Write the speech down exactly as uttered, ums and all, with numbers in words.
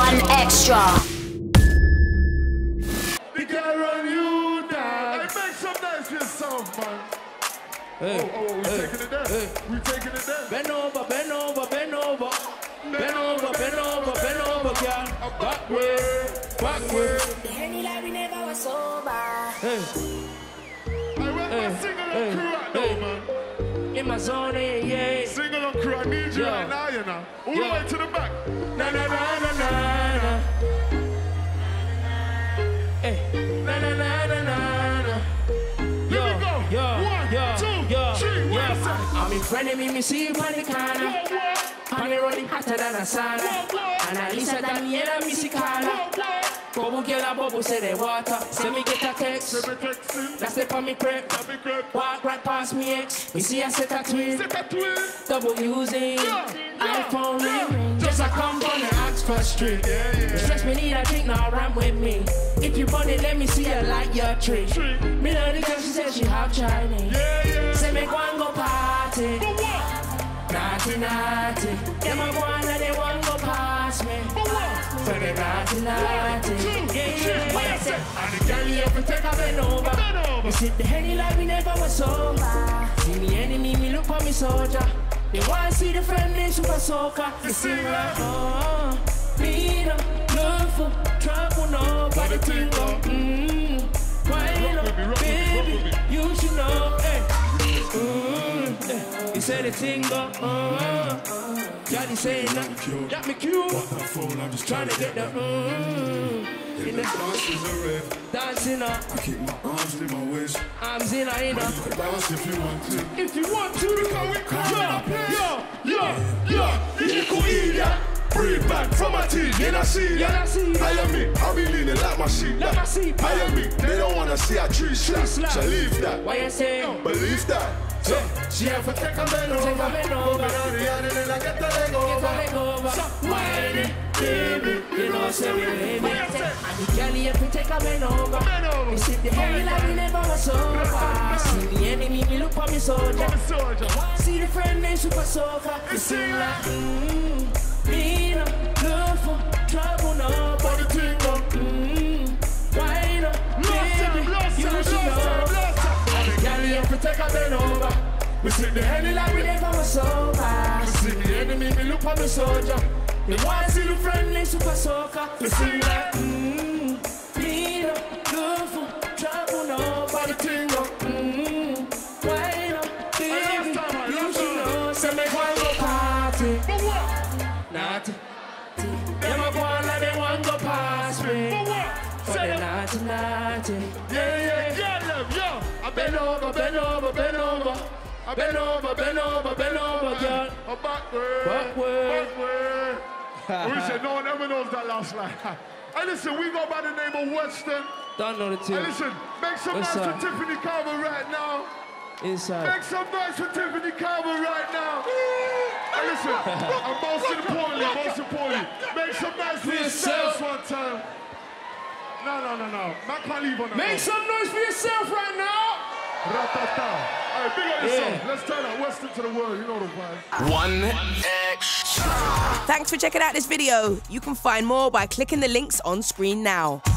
One Extra. The girl run you down. Hey, make some noise for yourself, man. Hey, oh, oh, we hey, taking it down. Hey. We taking it down. Bend over, bend over, bend over. Bend over, bend over, bend over, girl. Backward, backward. The Henny like we never was sober. Hey. I went hey. my single hey. on crew right hey. now, man. In my zone, yeah, yeah. Single on crew, I need you yeah. right now, you know. All yeah. the way to the back. Na na na na na na. Hey. Na na na na na na. Here we go. Yo, One, yo, two, yo, three, yo. one, I'm in front of me, me see you on the corner. I'm running hotter than a sauna. And at least I done the other missy collar. Bubble girl and bubble say they water. Send me get a text. That's the for me crib. Walk right past me ex. We see I set a twin. Double using iPhone ring. Just I come on and ask for street. Stress me need a drink now run with me. If you want it, let me see you like your tree. Me know the girl she said she half Chinese. Say me go and go party. Naughty, naughty. Them a go and they want go past me. For the naughty, naughty. Yeah, yeah, what I say? And the girl you ever take a bend over. You sit the Henny like we never was sober. See me enemy, me look for me soldier. They want to see the friendly super soaker. They sing like, oh, me no look for trouble, no. But the thing go, mmm, why not, baby, you should know, hey. Mm, eh. You say the thing go, uh, Daddy saying that, got me cute. I'm just trying to get the mm, in the dance is a rave. Dancing up. I keep my arms in my waist. Arms in a inner. You can dance if you want to. If you want to, because we come. Yo, yo, yo, yo. You can eat that. Breathe back from my teeth, you not see that. I am me, I be leaning like my sheep. Like my sheep. I am me, they don't wanna see a tree slap. So leave that. Why you say? Believe that. So, she have to take a bend over. Take a bend over. And then I get the leg over. Get the leg over. So, whine it, baby. You know, say we baby. And the girl you have to take a bend over. Bend over. You sit the Henny like we never was sober. See the enemy, me look for me soldier. See the friend named Super Soaker. You sing like, mmm, me no look for trouble, no. But the thing go, mmm, why not, baby, you should know. Girl, you have to take a bend over. We sit the Henny like we never was sober. We see the enemy, me look for me soldier. Me want to see the friendly Super Soaker. We sing like, mmm, me no look for trouble, no. But the thing go, mmm, why not, baby, you should know. Say me go go party. Naughty. Them a go on like they want go past me. But they naughty, naughty. Yeah, yeah, yeah, yo. I bend over, bend over, bend over. I bend over, bend over, bend over, girl. A backward, backward, backward. We said no one ever knows that last line. Hey, listen, we go by the name of Western. Don't know the tune. Hey, listen, make some noise for Tiffany Carver right now. Inside. Make some noise for Tiffany Carver right now. Hey, listen, and most importantly, most importantly, make some noise for yourself one time. No, no, no, no. Man can't leave on that. Make some noise for yourself right now. Ratata. All right, big on yourself. Yeah. Let's turn that Western to the world. You know the vibe. One Extra. Thanks for checking out this video. You can find more by clicking the links on screen now.